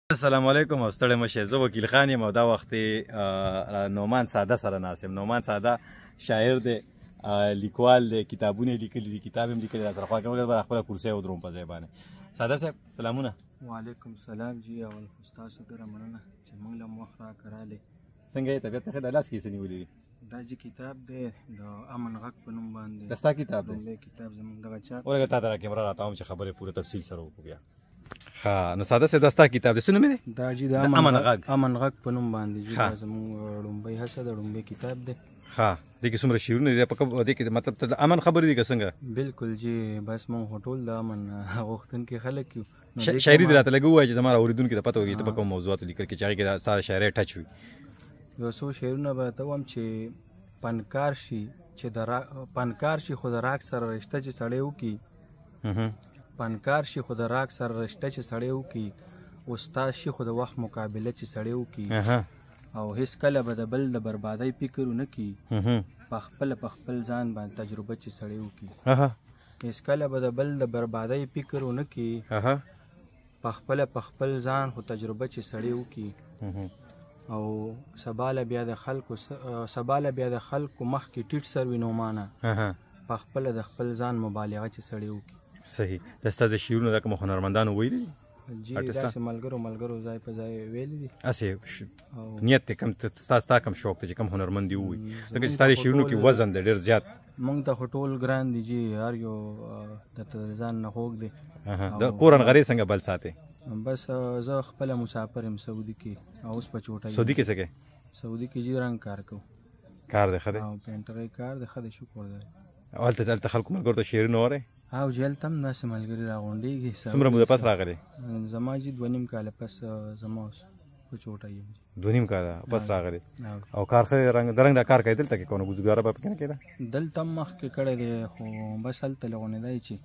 السلام علیکم او ستړی مشه. زه وکیل خان یم او دا وخت نعمان ساده سره ناست یم. نعمان ساده شاعر دی، لیکوال دی، کتابونه یې لیکلي دي، کتاب یې هم لیکلی راسره خوا کې. مګر به خپله کرسۍ ودروم په ځای باندې. ساده صاحب سلامونه. وعلیکم السلام جی. اول خو ستاسو ډېره مننه چې موږ له هم وخت راکړه راغلې. څنګه یې طبیعت ښه ده؟ لاس کې یې څه نیولي دي؟ دا جي کتاب دی د امن غږ په نوم باندې. دا ستا کتاب دی؟ لومړی کتاب زموږ دغه چاپ. ولږه تا ته را کیمره راتاوم چې خبرې پوره تفصیل سره وکړو بیا. ښه نو ساده صاحب دا ستا کتاب دی، څه نوم دی؟ دا جي د امن غږ په نوم باندې جي. دا زموږ لومړی هڅه ده، لومړی کتاب دی. ښه دې کې څومره شعرونه دي؟ دې کې مطلب ته د امن خبرې دي که څنګه؟ بالکل جي، بس موږ خو ټول د امن غوښتونکي خلک یو. شاعري دې راته لږ ووایه چې زما اورېدونکي ته پته وکړي ته په کوم موضوعاتو لیکل کې چې هغې کې ستا د شاعرۍ ټچ وي. یو څو شعرونه به ته ووایم چې پنکار شي خو د راک سره رشته چې سړی وکړي، پنکار شي خو د راک سره رشته چې سړی وکړي، استاد شي خو د وخت مقابله چې سړی وکړي، او هیڅ کله به د بل د بربادۍ فکر ونه کړي، په خپل ځان باندې تجربه چې سړی وکړي. هیڅ کله به د بل د بربادۍ فکر ونه کړي، په خپل ځان خو تجربه چې سړی وکړي، او سبا له بیا د خلکو مخکې ټیټ سر وي نومانه، په خپله د خپل ځان مبالغه چې سړی وکړي. صحیح. دا ستا د شعرونو دا کوم هنرمندانو ویلي دي؟ جی داسې ملګرو ځای په ځای ویلي دي. هسې نیت دی کم ستا کم شوق دی چې کم هنرمند دي ووایي؟ ځکه چې ستا د شعرونو کې وزن دی ډېر زیات. موږ ته خو ټول ګران دي جي، هر یو درته ځان نه خوږ دی. د کور انغرې څنګه بل ساتې؟ بس زه خپله مسافر یم سعودي کې، اوس په چوټه یم. سعودي کې څه کوې؟ سعودي کې جي رنګ کار کوو. کار دی ښه دی؟ او پینټرۍ کار دی ښه دی، شکر دی. او هلته خلکو ملګرو ته شعرونه وایې؟ او جي هلته هم داسې ملګري راغونډېږي. څومره موده پس راغلې؟ زما جي 2.5 کاله پس زما اوس په چوټه یم. 2.5 کاله پس راغلې. او کار ښه د رنګ دا کار کوې دلته کې کونه ګزګاره به پکې نه کېده؟ دلته هم مخکې کړی دی، خو بس هلته لغونې دی چې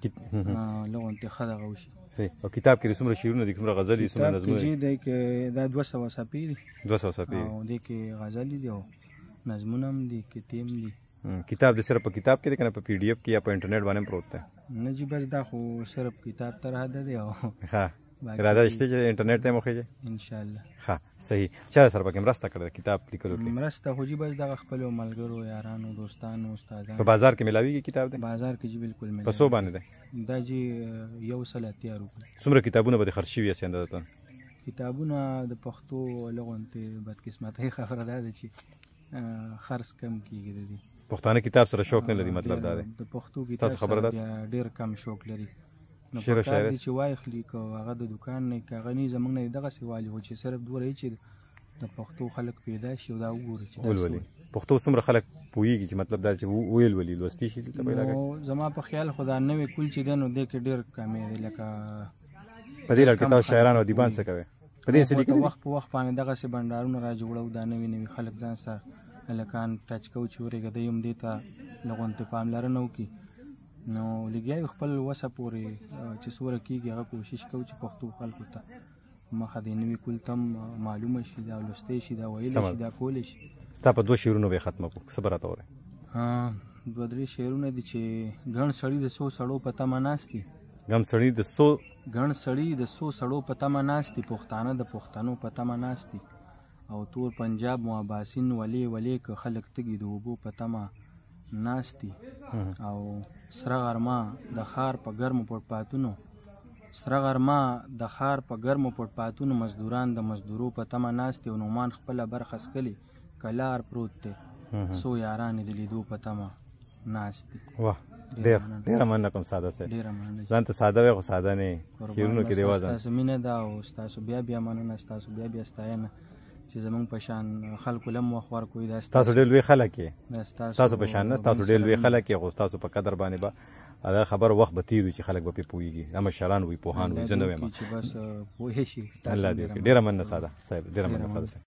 لغونتې ښه دغه وشي. او کتاب کې څومره شعرونه دي، څومره غزل دي، څومره نظمونه دي؟ دی کې دا 200 صفحې دي. 200 صفحې او دې کې غزلې دي او نظمونه هم دي، کیسې هم دي. کتاب د صرف په کتاب کې دی که نه په پی ډي اف کې یا په انټرنیټ باندې هم پروت دی؟ نه جي بس دا خو صرف کتاب ته راده دی. او ښه اراده شته چې انټرنیټ ته یې وخېږي انشاءالله. ښه صحیح. چا سره پکې مرسته کړې ده کتاب لیکلو کې؟ مرسته خو جي بس دغه خپلو ملګرو، یارانو، دوستانو، استادانو. په بازار کې میلاویږي کتاب دی؟ بازار کې جي بالکل میلاویږي. په څو باندې دی؟ دا جي 180 روپۍ. څومره کتابونه به دې خرڅ شوي هسې اندازه ته؟ کتابونه د پښتو لغونتې بدقسمتۍ خبره دا ده چې خرڅ کم کېږي د دې. پښتانه کتاب سره شوق نه لري، مطلب دا دی؟ د پښتو کتاب سره بیا ډېر کم شوق لري. نو پکار دی چې واخلي، که هغه د دوکان نه که هغه نه زموږ نه دغسې والي خو چې صرف دومره وي چې د پښتو خلک پیدا شي او دا وګوري چې ولولي. پښتو څومره خلک پوهېږي چې مطلب دا چې ویلولي لوستي شي دلته پیدا کوي؟ نو زما په خیال خو دا نوی کول چې دی نو دې کې ډېر کمی دی. لکه په دې لړ کې تاسو شاعران او ادیبان څه کوئ؟ په دې څه لیکلي؟ وخت په وخت باندې دغسې بنډارونه را جوړو، دا نوي خلک ځان سره هلکان ټچ کوو چې ورېږه دوی هم دې ته لغونتې پاملرنه وکړي. نو لګیا یو خپل وسه پورې چې څومره کېږي هغه کوشش کوو چې پښتو خلکو ته مخه دې نوي کلتو هم معلومه شي، دا لوستی شي، دا ویلی شي، دا کولی شي. ستا په 2 شعرونو به یې ختمه کړو، څه به راته ووایې؟ 2-3 شعرونه دي چې ګڼ سړي د 100 سړو په تمه ناست دي. ګڼ سړي د 100 سړو په تمه ناست دي، پښتانه د پښتنو په تمه ناست دي، او تور پنجاب مواباسین ولې که خلک تږي د اوبو په تمه ناست دي، او سره غرمه د ښار په ګرمو پټپاتونو مزدوران د مزدورو په تمه ناست دي، او نومان خپله برخه څکلې کلار پروت دی، څو یاران یې د لیدو په تمه ناست دي. واه ډېره مننه کوم ساده صاحب. ډېره مننه. ځان ته ساده وی خو ساده نه یې، شعرونو کې دې وزن. ستاسو مینه ده او ستاسو بیا مننه، ستاسو بیا ستاینه چې زمونږ په شان خلکو له هم وخت ورکوي. دا ستاسو ډېر لوی خلک یې، ستاسو په شان نه، ستاسو ډېر لوی خلک یې، خو ستاسو په قدر باندې به دا خبر وخت به تېر وي چې خلک به پرې پوهېږي. دا مشران وي، پوهان وي، زه نه وایم. چې بس پوهې شي. الله دې وکړي. ډېره مننه ساده صاحب، ډېره مننه ساده صاحب.